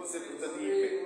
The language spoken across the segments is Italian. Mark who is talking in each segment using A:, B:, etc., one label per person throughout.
A: cose putative.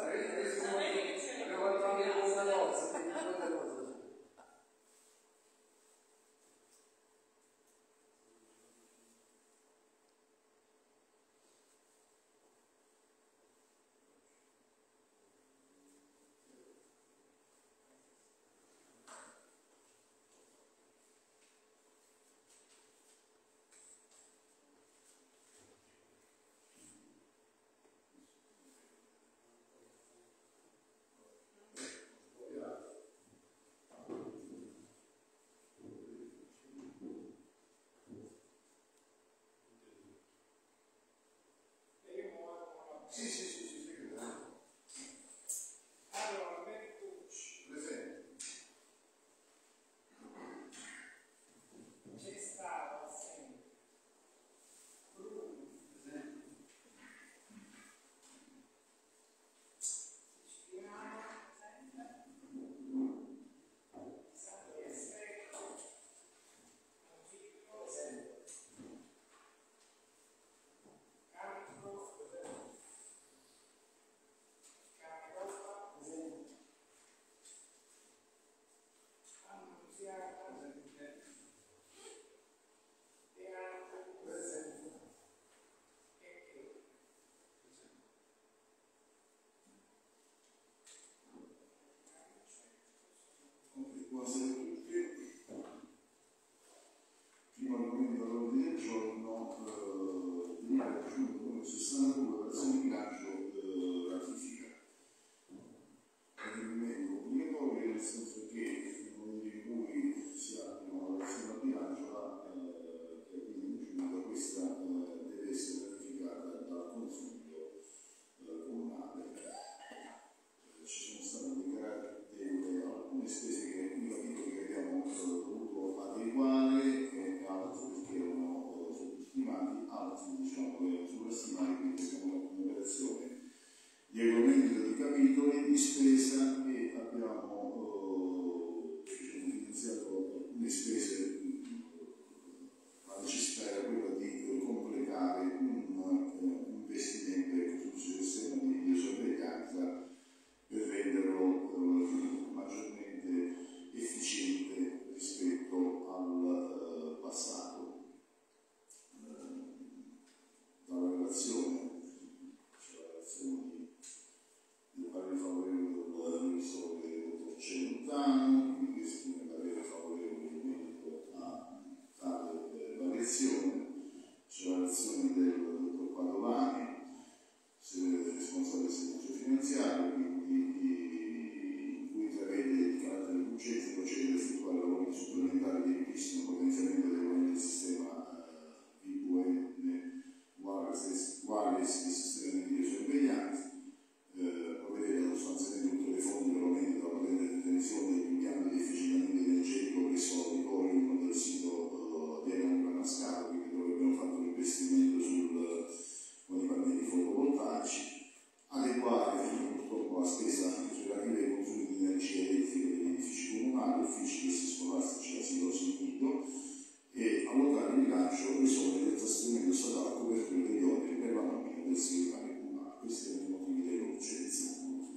B: Buonasera a tutti. Primo argomento all'ordine del giorno, delibera del giugno numero 62, versione di bilancio ratifica. È un documento obbligatorio, nel senso che nel momento in cui si applica la versione del bilancio, che è quindi in giunta, questa deve essere ratificata dal Consiglio comunale. Ci sono state dichiarate alcune spese che in capitoli che abbiamo dovuto adeguare e altri che erano sottostimati, altri diciamo che erano sovrastimati, quindi siamo in operazione di adeguamento di capitoli di spesa e abbiamo finanziato alcune spese. La necessità era quella di completare un investimento sul sistema di videosorveglianza per renderlo maggiormente efficiente rispetto al passato. Dalla relazione del parere favorevole del dottor Celentano, quindi esprime parere favorevole in merito a tale variazione. C'è la relazione del dottor Padovani, responsabile del servizio finanziario, in cui prevede di carattere urgente procedere a effettuare lavori supplementari di ripristino e potenziamento del sistema VPN wireless del sistema di videosorveglianza, provvedere allo stanziamento di tutte le fonti per l'aumento della potente detenzione degli impianti di efficientamento energetico presso l'auditorium del sito di Enel Mascaro, quindi dove abbiamo fatto un investimento con i pannelli fotovoltaici, adeguare purtroppo la spesa relativa ai consumi di energia elettrica degli edifici comunali, uffici scolastici, asilo nido, e allocare in bilancio risorse del trasferimento statale a copertura degli oneri per la nomina del segretario comunale. Questi erano i motivi dell'urgenza.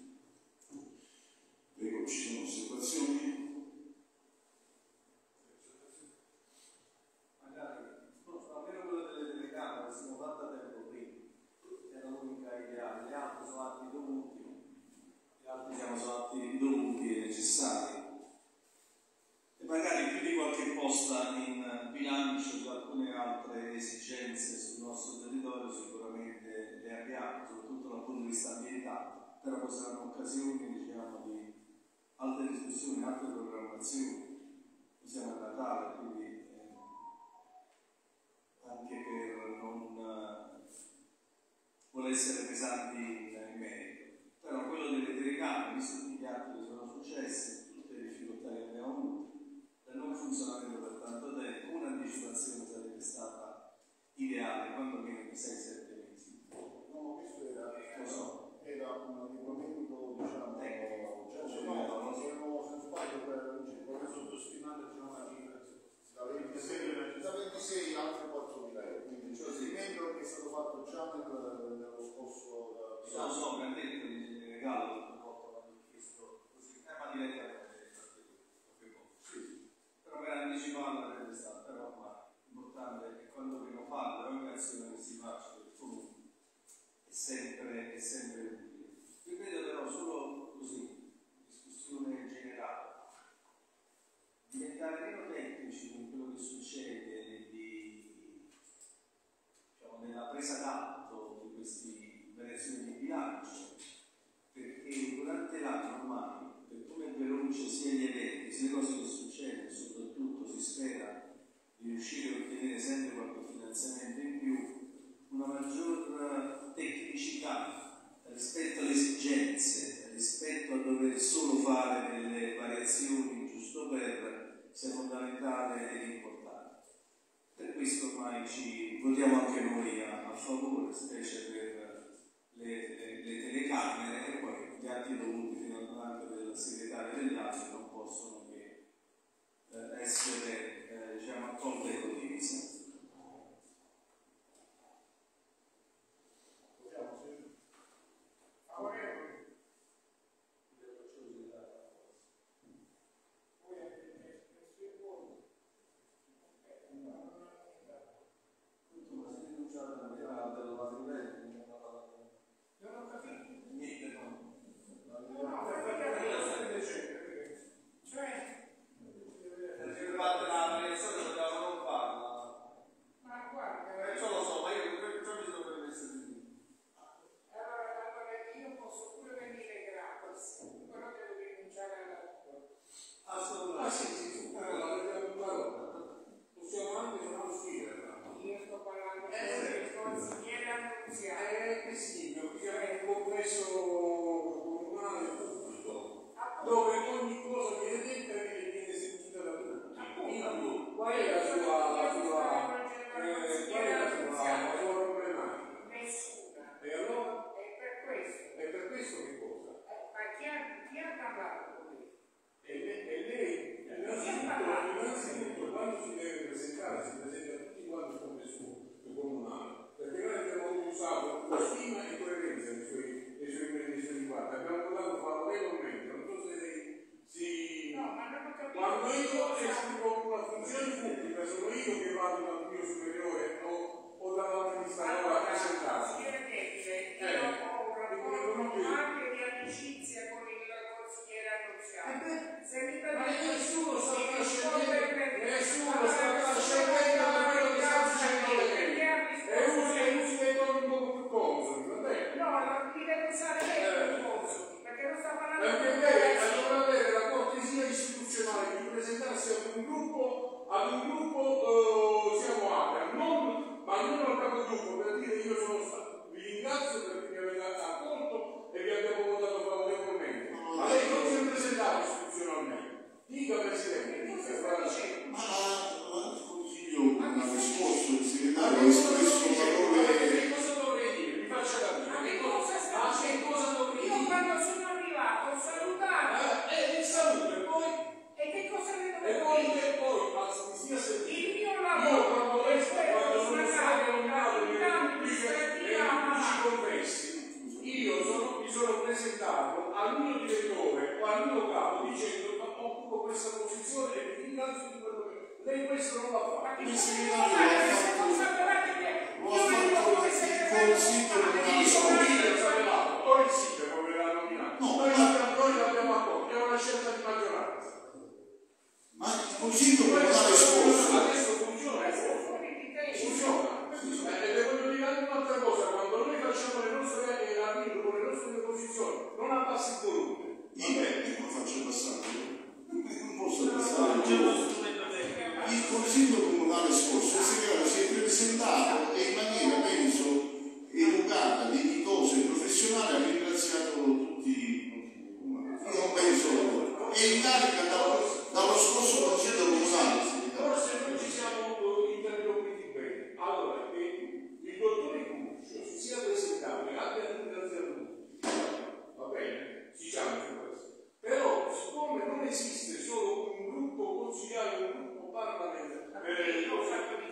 B: Prego, ci sono osservazioni?
C: Almeno quello delle telecamere siamo fatta a tempo prima, era l'unica ideale, gli altri sono atti dovuti, gli altri sono atti dovuti e necessari. E magari più di qualche posta in bilancio di alcune altre esigenze sul nostro territorio sicuramente le abbiamo, soprattutto dal punto di vista ambientale, però poi saranno occasioni diciamo di altre discussioni, altre programmazioni. Siamo a Natale, quindi anche per non voler essere pesanti in merito. Però quello delle telecamere, visto tutti gli atti che sono successi, tutte le difficoltà che abbiamo avuto, per non funzionamento per tanto tempo, un'anticipazione sarebbe stata ideale, quantomeno di 6-7 mesi.
B: No, questo era un adeguamento, diciamo,
C: tecnico.
B: se non sbaglio,
D: come sottostimate diciamo la cifra
B: da 26 altri 4.000 euro, quindi il procedimento che è stato fatto già nello scorso
C: so, mi ha detto di regalo una volta quando ho chiesto così, ma direttamente però per anticiparlo sarebbe stato, però ma l'importante è che quando prima farlo è un'azione che si faccia, perché comunque è sempre utile. Io credo però solo così, discussione generale, diventare meno tecnici con quello che succede diciamo, nella presa d'atto di queste variazioni di bilancio, perché durante l'anno ormai, per come è veloce sia gli eventi, sia le cose che succedono, e soprattutto si spera di riuscire a ottenere sempre qualche finanziamento in più, una maggior tecnicità rispetto alle esigenze, rispetto a dover solo fare delle variazioni giusto per, sia fondamentale ed importante. Per questo ormai ci votiamo anche noi a favore, specie per le telecamere, e poi gli atti dovuti fino all'atto del segretario degli atti non possono che essere diciamo, accolte e condivise.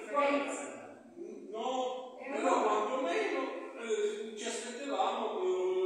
A: No, però quantomeno ci aspettavamo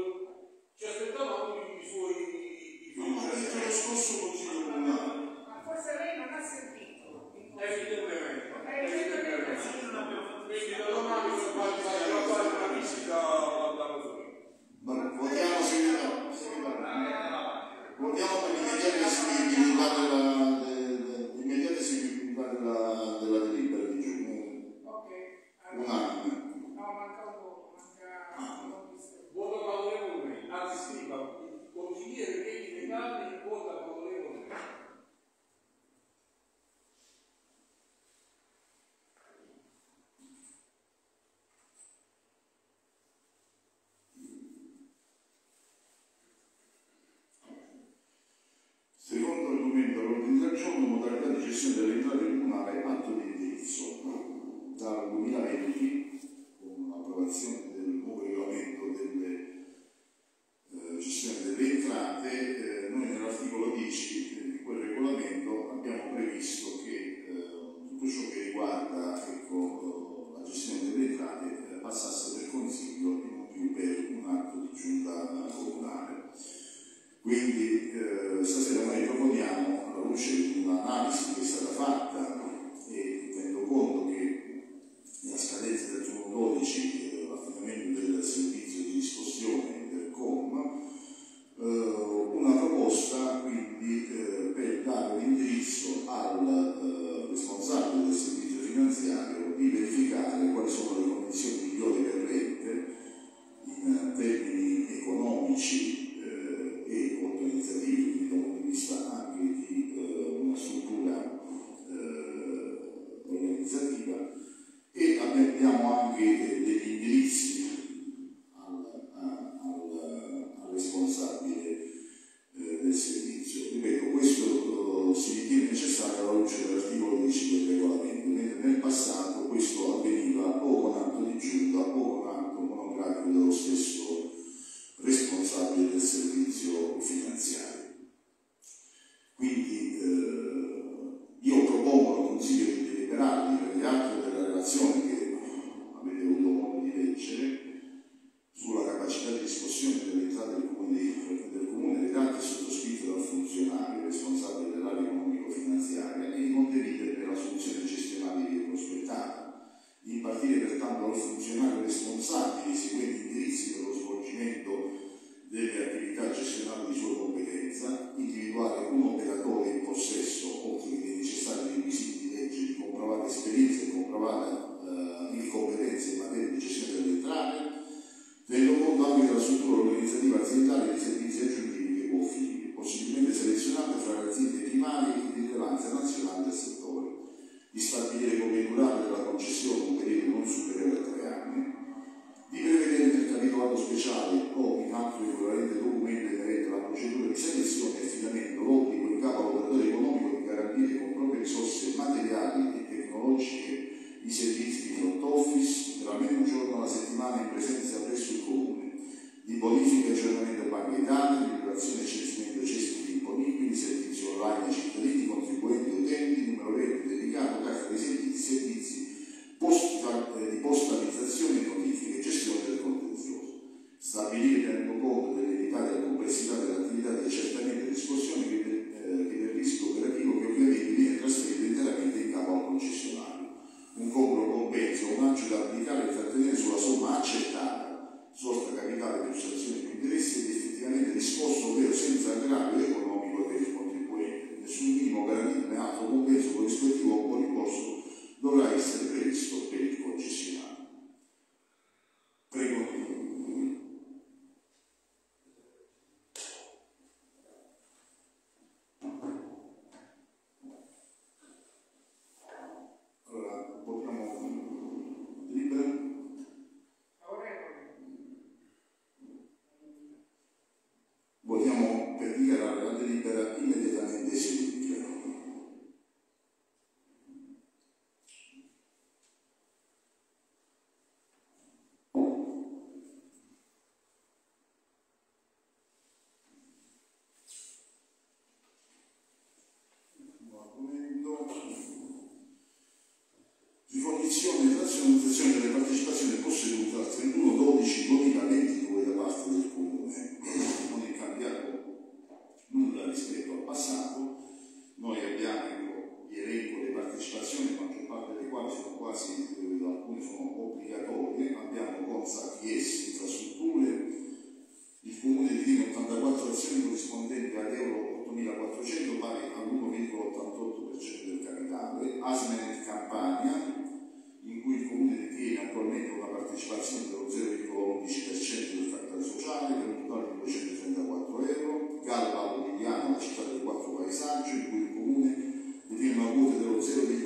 B: al giorno modalità di gestione delle entrate comunale atto di indirizzo. Dal 2020, con l'approvazione del nuovo regolamento delle gestione delle entrate, noi nell'articolo 10 di quel regolamento abbiamo previsto che tutto ciò che riguarda la gestione delle entrate passasse per consiglio e non più per un atto di giunta comunale. Quindi stasera noi proponiamo, alla luce di un'analisi che è stata fatta e tenendo conto che la scadenza del giorno 12 l'affidamento del servizio di riscossione del COM, una proposta quindi per dare l'indirizzo al responsabile del servizio finanziario di verificare quali sono le condizioni migliori per l'ente in termini economici e organizzativi, quindi da un punto di vista anche di una struttura organizzativa, e abbiamo anche degli indirizzi al responsabile del servizio. Ripeto, questo si ritiene necessario alla luce dell'articolo 10 del regolamento, mentre nel passato questo avveniva o con atto di giunta o con atto monografico dello stesso responsabile del servizio finanziario. Quindi io propongo al Consiglio di deliberare, di prendere atto della relazione che avete avuto modo di leggere sulla capacità di riscossione delle entrate del comune redatte e sottoscritte dal funzionario responsabile dell'area economico-finanziaria e di condividere la soluzione gestionale prospettata, di impartire pertanto al funzionario responsabile i seguenti indirizzi per lo svolgimento delle attività gestionali di sua competenza, individuare un operatore in possesso, oltre che dei necessari requisiti di legge, di comprovata esperienza e comprovata incompetenza in materia di gestione delle entrate, tenendo conto anche della struttura organizzativa aziendale e dei servizi aggiuntivi che può offrire, possibilmente selezionate fra le aziende primarie di rilevanza nazionale del settore, di stabilire come durata della concessione un periodo non superiore a 3 anni, di prevedere nel capitolato speciale o in altro equivalente documento inerente alla procedura di selezione e affidamento l'obbligo in capo all'operatore economico di garantire con proprie risorse materiali e tecnologiche i servizi di front office per almeno un giorno alla settimana in presenza presso il comune, di bonifica e aggiornamento banche dati, rilevazione e censimento cespiti imponibili, servizi online ai cittadini, contribuenti, utenti, numero verde dedicato, carta dei servizi, di postalizzazione e notifiche, gestione del contenzioso, stabilire tenendo conto dell'entità e della complessità dell'attività di accertamento e riscossione che del rischio operativo che ovviamente viene trasferito interamente in capo al concessionario, un congruo compenso, un agio da applicare e trattenere sulla somma accettata, sorta capitale più sanzioni più interessi ed effettivamente riscosso, ovvero senza aggravio economico per il contribuente. Nessun minimo garantito né altro compenso corrispettivo o rimborso dovrà essere previsto per il concessionario. Prego. Allora, votiamo delibera? Votiamo per dichiarare la delibera immediatamente eseguibile. Ricognizione e razionalizzazione delle partecipazioni possedute al 31/12/2022 da parte del Comune. Non è cambiato nulla rispetto al passato. Noi abbiamo l'elenco delle partecipazioni, la maggior parte delle quali sono quasi, alcune sono obbligatorie. Abbiamo con SACIS Infrastrutture il Comune detiene 84 azioni corrispondenti ad euro 8.400 pari all'1,88% del capitale, Asmenet Campania, in cui il Comune detiene attualmente una partecipazione dello 0,11% del capitale sociale per un totale di 234 euro, Galba Pomigliano, la città del 4 paesaggio, in cui il Comune detiene una quota dello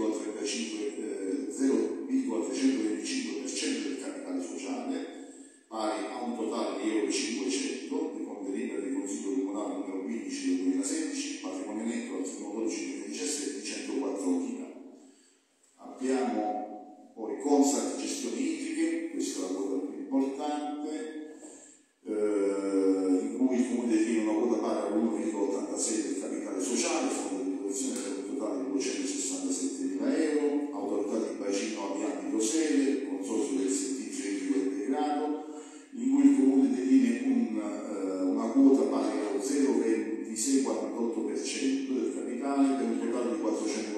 B: 0,325% del capitale sociale, pari a un totale di euro 500, con delibera del Consiglio Comunale numero 15 del 2016, patrimonio netto al 12 abbiamo poi Consat gestioni idriche, questa è la quota più importante, in cui il comune detiene una quota pari all'1,86 del capitale sociale, fondo di dotazione per un totale di 267.000 euro, autorità di bacino Amianti Rosele, consorzio del servizio idrico integrato, in cui il comune detiene una quota pari allo 0,2648% del capitale per un totale di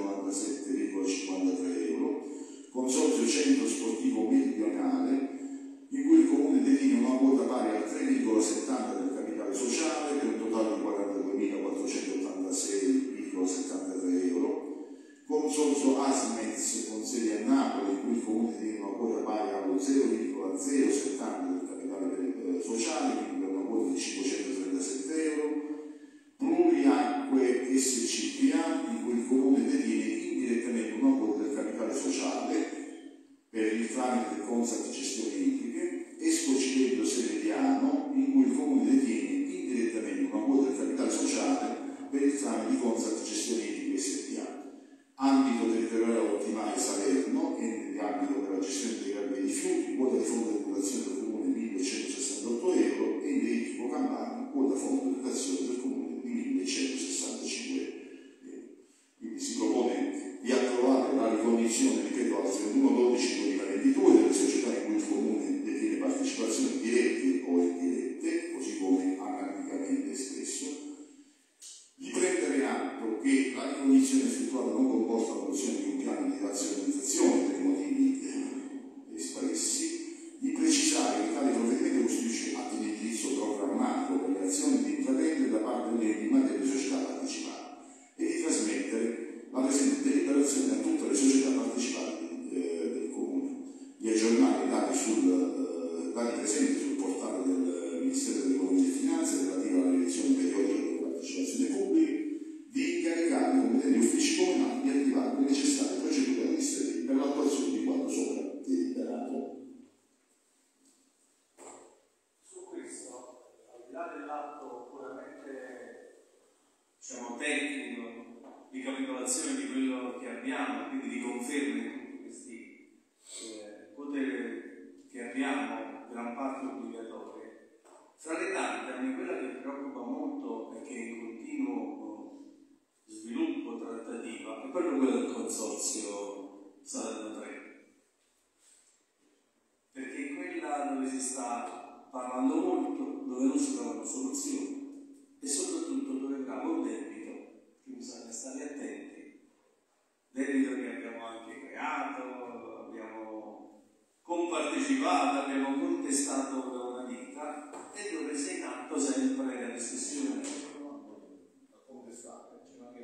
B: 497,53 euro, consorzio centro sportivo meridionale, in cui il comune detiene una quota pari al 3,70 del capitale sociale per un totale di 42.486,73 euro, consorzio Asmez con sede a Napoli, in cui il comune detiene una quota pari allo 0,070 del capitale sociale, quindi per una quota di 537 euro, Pluriacque SCPA, in cui il comune detiene indirettamente una quota del capitale sociale per il tramite del Consat gestioni idriche, Escocileggio Serediano, in cui il comune detiene indirettamente una quota del capitale sociale per il tramite di Consat gestioni idriche SPA. Ambito territoriale ottimale Salerno, ente di ambito per la gestione integrale dei rifiuti, quota di fondo di dotazione del comune 1.168 euro, ente idrico Campania, quota fondo di dotazione del comune di 1.165 euro. Quindi si propone di approvare la ricognizione, ripeto, al 31/12/2022 delle società in cui il comune detiene partecipazioni dirette o indirette, così come analiticamente espresso, di prendere atto che la ricognizione effettuata non comporta l'adozione di un piano di razionalizzazione per i motivi espressi, di precisare che tale provvedimento costituisce atto di indirizzo programmatico per le azioni di intraprendere da parte dell'ente in materia di società partecipate e di trasmettere la presente deliberazione a tutte le società partecipanti del comune, di aggiornare i dati presenti sul portale del Ministero dell'Economia e Finanze relativa alla direzione periodica delle partecipazioni pubbliche, di incaricare i competenti uffici comunali di attivare le necessarie procedure amministrative per l'attuazione di quanto sopra deliberato.
C: Su questo, al di là dell'atto puramente tecnico, di capitolazione di quello che abbiamo, quindi di conferma di tutti questi poteri che abbiamo, gran parte obbligatorie, fra le tante, a me quella che preoccupa molto e che è in continuo sviluppo, trattativa, è proprio quella del consorzio Salerno 3. Perché è quella dove si sta parlando molto, dove non si trovano soluzioni e soprattutto dove grava un debito che bisogna stare attenti, debito che abbiamo anche creato, abbiamo compartecipato, abbiamo contestato da una vita e dove sia in atto sempre la discussione a contestare,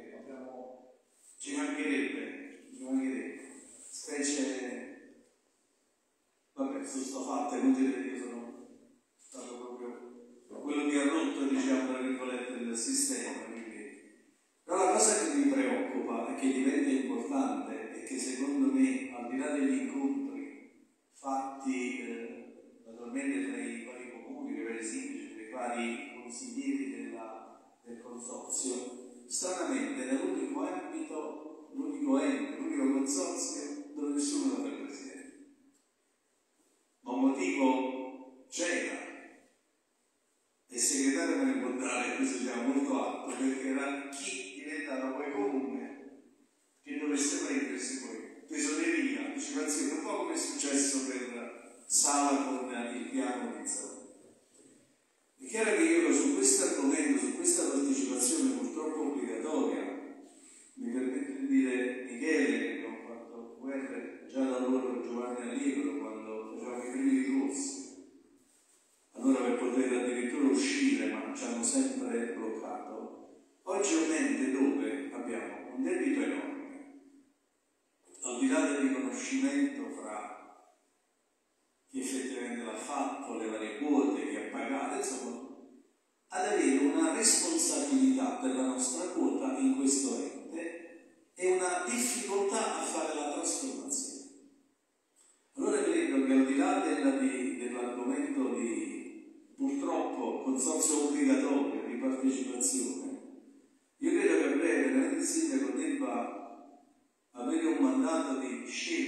C: ci mancherebbe, specie, vabbè, su sto fatto è inutile che io sono stato proprio quello che ha rotto, diciamo, tra virgolette, del sistema. Però la cosa che mi preoccupa e che diventa importante è che secondo me, al di là degli incontri fatti naturalmente tra i vari comuni, tra i vari sindaci, tra i vari consiglieri del consorzio, stranamente è l'unico ambito, l'unico ente, l'unico consorzio dove nessuno fa il presidente. Ma un motivo c'era. E il segretario me ne può dare, questo sia molto alto, perché era chi diventava poi comune che dovesse prendersi poi tesoreria, anticipazione, un po' come è successo per Sala con il piano di Zara. È chiaro che io su questo argomento, su questa partecipazione purtroppo obbligatoria, mi permetto di dire Michele, che abbiamo fatto guerre già da loro, Giovanni Allegro, quando facevamo i primi ricorsi. Allora per poter addirittura uscire, ma ci hanno sempre bloccato. Oggi è un ente dove abbiamo un debito enorme, al di là del riconoscimento fra chi effettivamente l'ha fatto, le varie quote che ha pagato, insomma, ad avere una responsabilità per la nostra quota in questo ente e una difficoltà a fare la trasformazione. Allora credo che al di là dell'argomento di purtroppo consorzio obbligatorio di partecipazione, io credo che a breve veramente il sindaco debba avere un mandato di scelta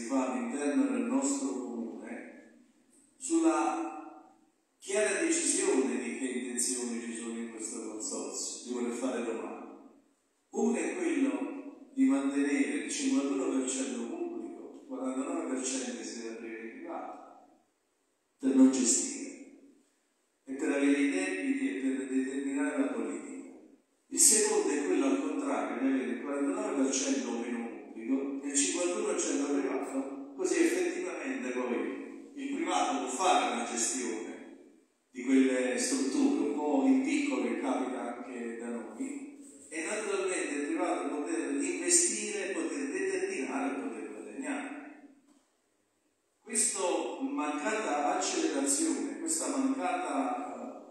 A: fa all'interno del nostro comune sulla chiara decisione di che intenzioni ci sono in questo consorzio, di voler fare domani. Uno è quello di mantenere il 51% pubblico, il 49% si deve aprire privato, per non gestire, e per avere i debiti e per determinare la politica. Il secondo è quello al contrario, di avere il 49% meno pubblico e il 51% privato, così effettivamente poi il privato può fare una gestione di quelle strutture, un po' in piccolo che capita anche da noi, e naturalmente il privato poter investire, poter determinare e poter guadagnare. Questa mancata accelerazione, questa mancata,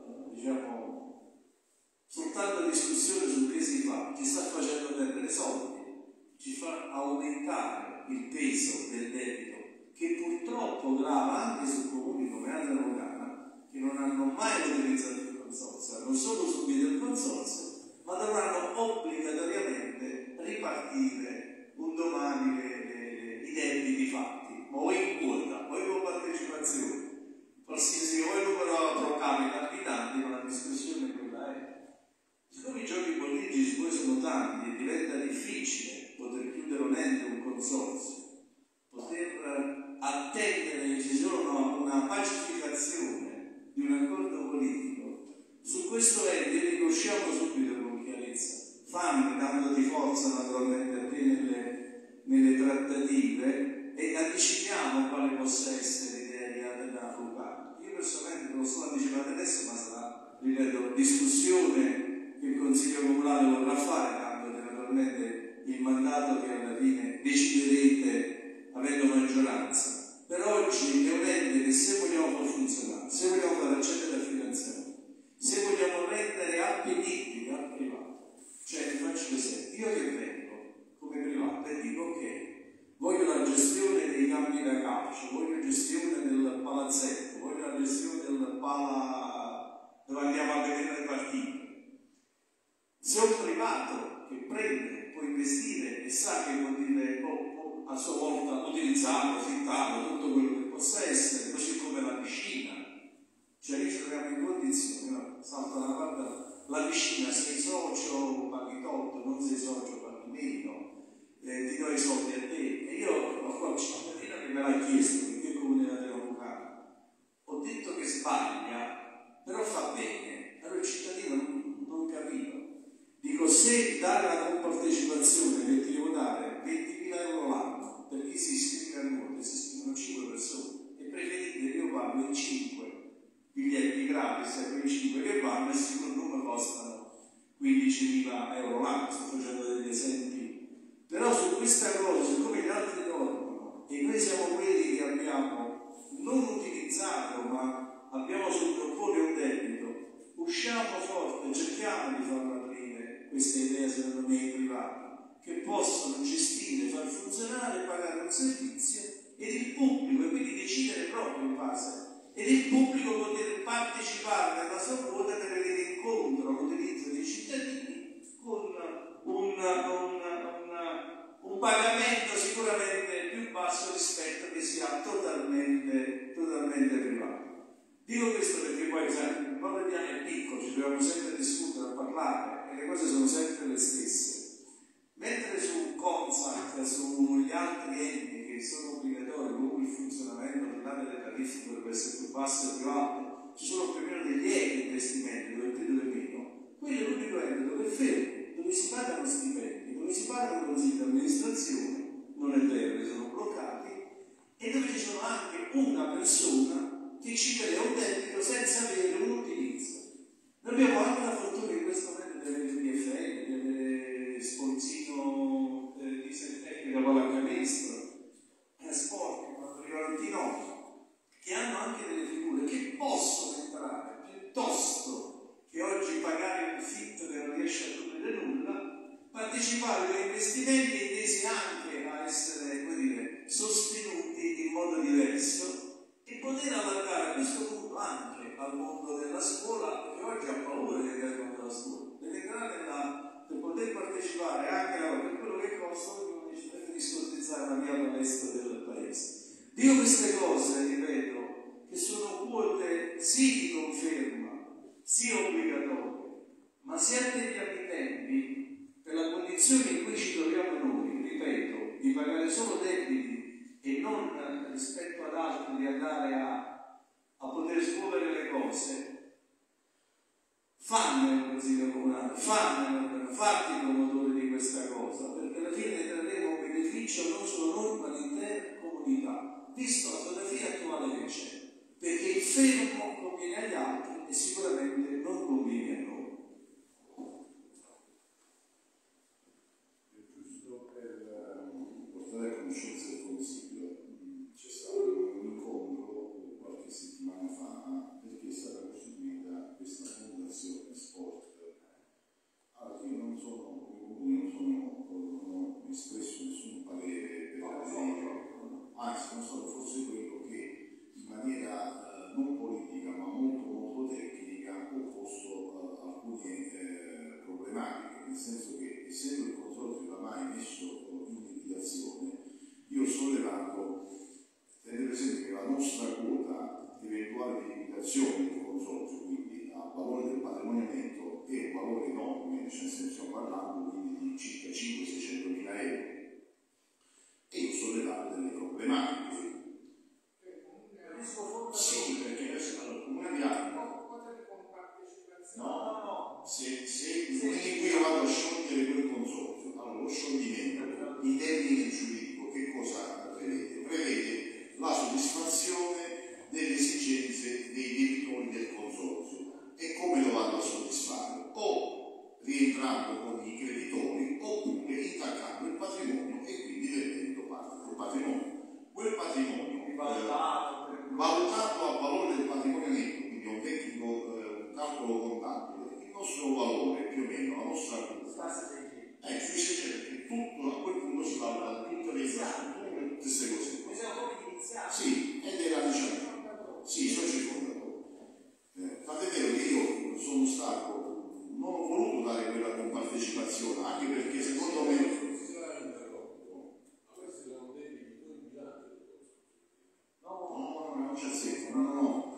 A: soltanto discussione su che si fa, ci sta facendo perdere soldi, ci fa aumentare il peso del debito, che purtroppo grava anche su comuni come Andria Locana, che non hanno mai utilizzato il consorzio, hanno solo subito il consorzio, ma dovranno obbligatoriamente ripartire un domani i debiti fatti, o in quota, o in partecipazione, qualsiasi o in numero pro capita abitanti, ma la discussione quella è. Siccome i giochi politici poi sono tanti e diventa difficile poter chiudere un ente, un consorzio, poter attendere che ci sia una pacificazione di un accordo politico, su questo ente riconosciamo subito con chiarezza, fammi dandoti forza naturalmente anche nelle trattative e anticipiamo quale possa essere l'idea della Lucano. Io personalmente non lo sto anticipando adesso, ma sarà, ripeto, discussione che il Consiglio Comunale vorrà fare, dando naturalmente il mandato che alla fine deciderete avendo maggioranza. Per oggi è un ente che, se vogliamo far funzionare, se vogliamo far accedere al finanziamento, se vogliamo rendere appetibile al privato, cioè ti faccio l'esempio, io che vengo come privato e dico ok, voglio la gestione dei campi da calcio, voglio la gestione del palazzetto, voglio la gestione del pala dove andiamo a vedere le partite. Se un privato che prende, può investire e sa che vuol dire a sua volta utilizzarlo, fittarlo, tutto quello che possa essere, così come la piscina, cioè lì ci troviamo in condizioni, no? Salta una parte, la piscina sei socio, paghi tot, non sei socio, paghi meno, ti do i soldi a te. E io ho qua un cittadino che me l'ha chiesto, perché comune la Lucana, ho detto che sbaglia, però fa bene, allora il cittadino non capiva. Dico, se dare la compartecipazione che ti devo dare 20.000 euro l'anno per chi si iscrive a nuovo, si iscrivono 5 persone, è preferibile che io pago i 5 biglietti gratis a quei 5 che vanno e secondo me costano 15.000 euro l'anno. Sto facendo degli esempi, però su questa cosa, siccome gli altri dormono e noi siamo quelli che abbiamo non utilizzato ma abbiamo sul groppone un debito, usciamo forte, cerchiamo di farlo aprire questa idea, secondo me, ai privati, che possono gestire, far funzionare, pagare un servizio, ed il pubblico, e quindi decidere proprio in base, ed il pubblico poter partecipare nella sua quota per venire incontro all'utilizzo dei cittadini con un pagamento sicuramente più basso rispetto che sia totalmente privato. Dico questo perché poi, sai, il modo di è piccolo, ci dobbiamo sempre discutere, a parlare, e le cose sono sempre le stesse. Mentre su Consart, sugli altri enti che sono obbligatori, come il funzionamento di delle tariffe dovrebbe essere più basso e più alto, ci sono più o meno degli investimenti, dove più dove meno, quello è l'unico ente dove è fermo, dove si pagano stipendi, dove si pagano consigli di amministrazione, non è vero, sono bloccati, e dove ci sono anche una persona che ci crea un debito senza avere un utilizzo. Noi abbiamo anche la fortuna in questo momento di avere il DFL, di avere Sponzino di Tecnica Pallacanestro, Sport, Valentino, che hanno anche delle figure che possono entrare piuttosto che oggi pagare un fitto che non riesce a coprire nulla, partecipare agli investimenti intesi anche a essere, come dire, sostenuti in modo diverso, e poter allargare a questo punto anche al mondo della scuola, che oggi ha paura di entrare nel mondo della scuola, deve entrare per poter partecipare anche per quello che costa. Io preferisco utilizzare la mia palestra del paese. Dico queste cose, ripeto, che sono quote sì di conferma, sì obbligatorie, ma sia a determinati tempi, per la condizione in cui ci troviamo noi, ripeto, di pagare solo debiti e non rispetto ad altri di andare a poter smuovere le cose, fanno il consiglio comunale, fatti i promotori di questa cosa, perché alla fine trarremo un beneficio non solo noi ma l'intera comunità, visto la fotografia attuale che c'è, perché il fermo conviene agli altri e sicuramente non conviene a noi.
B: È giusto per portare a conoscenza del Consiglio, c'è stato un incontro qualche settimana fa perché è stata costituita questa fondazione sport. Allora, io non ho espresso nessun parere per anzi sono stato forse quello che in maniera non politica ma molto tecnica ho posto alcune problematiche, nel senso che essendo il consorzio oramai messo in liquidazione, io ho sollevato, tenete presente che la nostra quota eventuale di liquidazione del consorzio, quindi a valore del patrimonio netto, è un valore enorme, nel senso stiamo parlando quindi di circa 500-600 mila euro. E io ho sollevato delle problematiche. Sì, perché allora, il comune di Arno, no, se il momento in cui io vado a sciogliere quel consorzio, allora lo scioglimento in termine giuridico che cosa prevede? Prevede la soddisfazione delle esigenze dei debitori del consorzio. E come lo vado a soddisfare? O rientrando con i creditori oppure intaccando il patrimonio e quindi vendendo parte del patrimonio. Quel patrimonio valutato a valore del patrimonio netto, quindi un tecnico, un calcolo contabile, il nostro valore più o meno, la nostra quota sui 600, perché tutto a quel punto si valuta tutte le infrastrutture, tutte queste cose. Sì, ed era diciamo, sì, soci fondatori. Tant'è vero che io sono stato, non ho voluto dare quella compartecipazione, anche perché secondo me non c'è senso, no.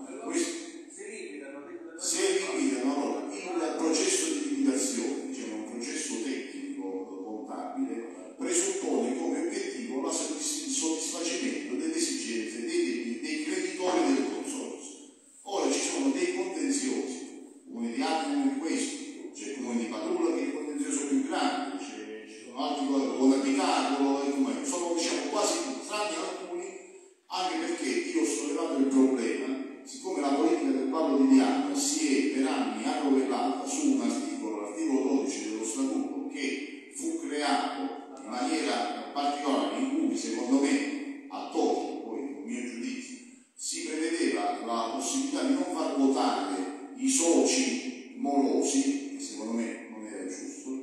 B: Se liquidano, allora il processo di liquidazione, diciamo un processo tecnico contabile, presuppone come obiettivo il soddisfacimento delle esigenze dei creditori del consorzio. Ora ci sono dei contenziosi, comune di Arno come questo, c'è il comune di Padula che è il contenzioso più grande, ci sono altri con Abitacolo, sono diciamo quasi tutti, tranne alcuni, anche perché io ho sollevato il problema, siccome la politica del Vallo di Diano si è per anni arrovellata su un articolo, l'articolo 12 dello Statuto, che fu creato in maniera particolare, in cui secondo me, a torto, poi il mio giudizio, si prevedeva la possibilità di non far votare i soci morosi, che secondo me non era giusto.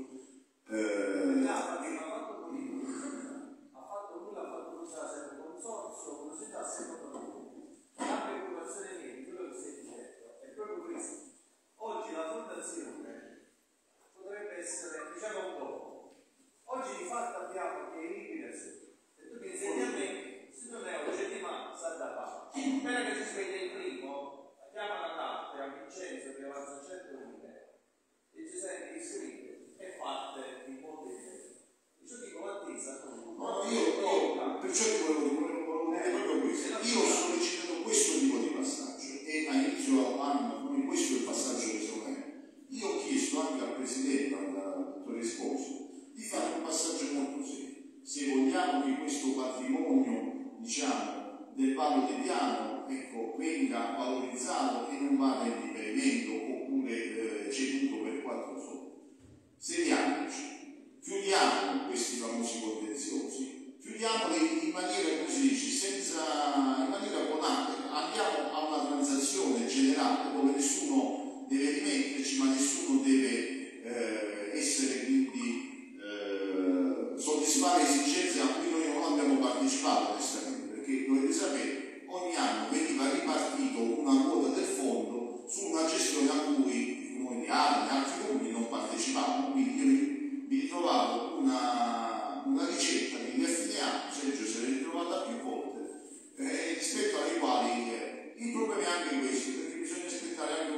C: Oggi la fondazione potrebbe essere, diciamo un po', oggi di fatto abbiamo che in liquidazione, e tu mi insegni a me, se non è oggi di mano, sa da parte. Appena che si sveglia il primo, chiama la latte a Vincenzo che avanza 100.000 e ci sente iscrive e parte in modo di io dico l'attesa,
B: perciò ti volevo dire proprio questo. Io ho sollecitato questo tipo di passaggio e a inizio anno, questo è il passaggio che secondo me. Io ho chiesto anche al Presidente, al dottore Esposito, di fare un passaggio molto serio. Se vogliamo che questo patrimonio, diciamo, del Vallo di Diano, ecco, venga valorizzato e non vada in riperimento oppure ceduto per 4 soldi. Sediamoci, chiudiamo questi famosi contenziosi, chiudiamoli in maniera, come si dice, in maniera bonata, andiamo a una transazione generale dove nessuno deve rimetterci, ma nessuno deve essere quindi soddisfare esigenze a cui noi non abbiamo partecipato onestamente, perché dovete sapere, ogni anno veniva ripartito una quota del fondo su una gestione a cui i comuni di Arno e altri comuni non partecipavano, quindi io mi ritrovavo una ricetta che a fine anno Sergio se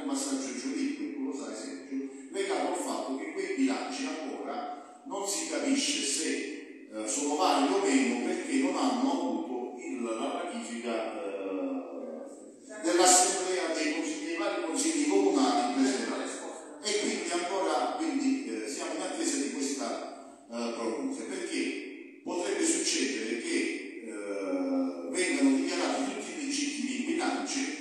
B: passaggio giuridico, e tu lo sai Sergio, legato al fatto che quei bilanci ancora non si capisce se sono validi o meno, perché non hanno avuto la ratifica dell'assemblea dei vari consigli comunali e quindi ancora siamo in attesa di questa pronuncia, perché potrebbe succedere che vengano dichiarati tutti illegittimi i bilanci.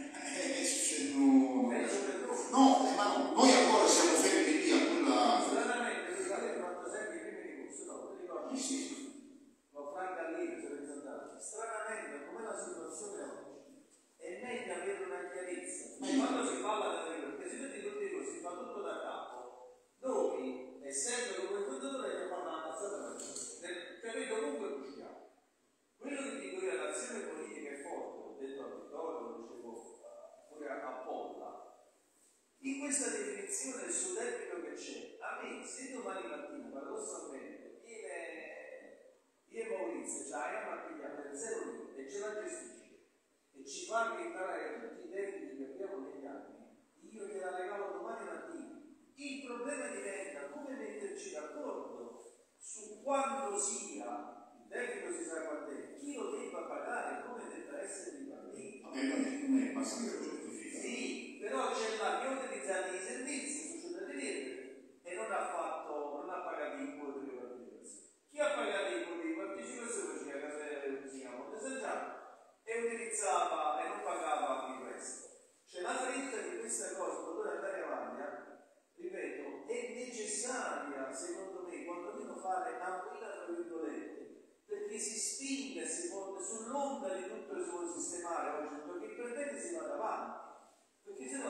B: No, ma no, noi ancora siamo fermi lì a quella.
C: Stranamente, tu avete fatto sempre i primi ricorsi, no? Ti ricordi?
B: Sì.
C: Lo Franca lì, se ne andati. Stranamente, come la situazione oggi, è meglio avere una chiarezza. Quando si parla delle cose, perché se tu ti dico si fa tutto da capo, noi, essendo come fondatore, che fanno una passata da cioè comunque usciamo. Quello che dico io, l'azione politica è forte, ho detto a Vittorio, lo dicevo pure a Polla. In questa definizione del suo debito che c'è, a me, se domani mattina, paradossalmente, viene Maurizio, cioè la mattina per 0 lì e ce la gestisce e ci fa rientrare tutti i debiti che abbiamo negli anni, io gliela regalo domani mattina. Il problema diventa come metterci d'accordo su quanto sia il debito, si sa quant'è, chi lo debba pagare, come debba essere ripartito.
B: Non è abbastanza certificato.
C: Sì, però c'è là che ha utilizzato i servizi, società di rete, e non ha pagato i quoti di partecipazione. Chi ha pagato i quoti di partecipazione, cioè la casa si chiama Monte San Giacomo, e utilizzava e non pagava il resto. C'è la fretta di questa cosa, per andare avanti, ripeto, è necessaria, secondo me, quantomeno fare aprire tra virgolette, perché si spinge, si porta sull'onda di tutto che si vuole sistemare oggi, perché per bene si vada avanti. Perché se no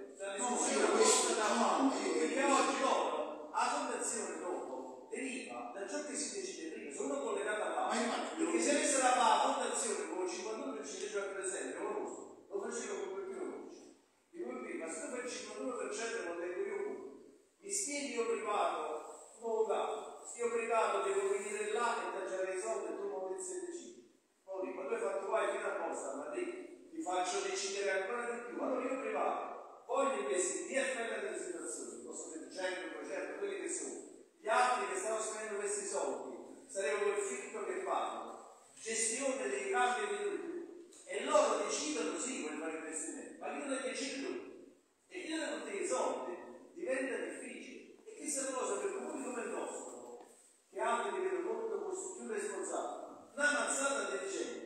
C: perché oggi loro la fondazione dopo deriva da ciò che si decide prima, sono collegati all'altro. Perché se avesse la fondazione con il 51% già presente, lo facevo con quel che lo conosce. Dico prima, se tu fai il 51% lo tengo io pure. Mi spieghi io privato, nuovo capo, io privato devo venire là e tagliare i soldi e tu non pensi e decidi. Poi dico, tu hai fatto vai fino a posta, ma ti faccio decidere ancora di più. Allora io privato voglio investire di effetto delle situazioni, posso dire 100, 200, quelli che sono. Gli altri che stanno spendendo questi soldi sarebbero quel filtro che fanno, gestione dei cambi di tutti. E loro decidono sì quel fare investimento, ma chi non le decide tu? E chi non tutti i soldi diventa difficile. E questa cosa per comuni come il nostro, che altri li vedo molto più responsabili, una mazzata del genere.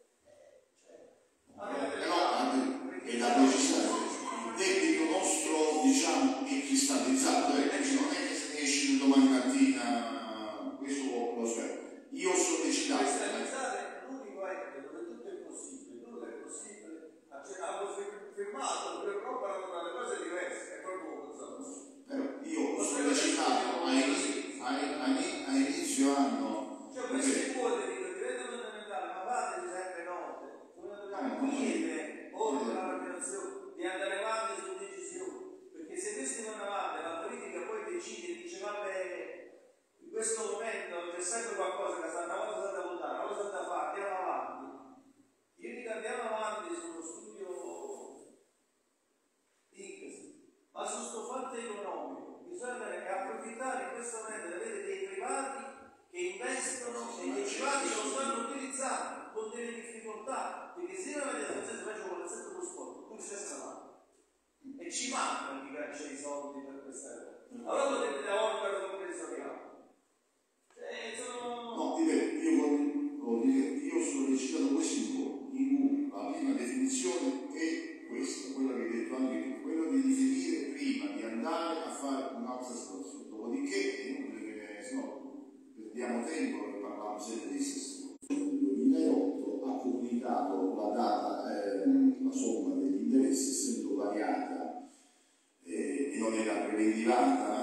B: È da precisare, il debito nostro diciamo è cristallizzato, non è che se ne esce domani mattina, questo lo so. Io ho sollecitato.
C: Cristallizare l'unico ente dove tutto è possibile, nulla è possibile, ha firmato, però parlano dalle cose diverse, è proprio così.
B: Però io ho sollecitato a inizio anno.
C: Cioè queste quote diventano fondamentali, ma fate sempre note, come dobbiamo chiedere oltre la preparazione di andare avanti su decisioni, perché se questi vanno avanti la politica poi decide e dice vabbè in questo momento c'è sempre qualcosa che sta una cosa da votare, una cosa da fare, andiamo avanti. Io dico andiamo avanti sullo studio ma su sto fatto economico bisogna approfittare in questo momento di avere dei privati che investono e che i privati lo stanno utilizzando con delle difficoltà, perché se non avete situazione faccio con il setto sport, tu ci sei e ci mancano di caccia i soldi per questa cosa. Allora potete da organo comprensoriale.
B: No, io ho sollecitato questo incontro, in cui la prima definizione è questa, quella che hai detto anche tu, quello di definire prima di andare a fare un'altra situazione. Dopodiché è inutile che se no perdiamo tempo e parliamo sempre di stessi. Nel 2008 ha comunicato la data, la somma degli interessi essendo variata e non era preventivata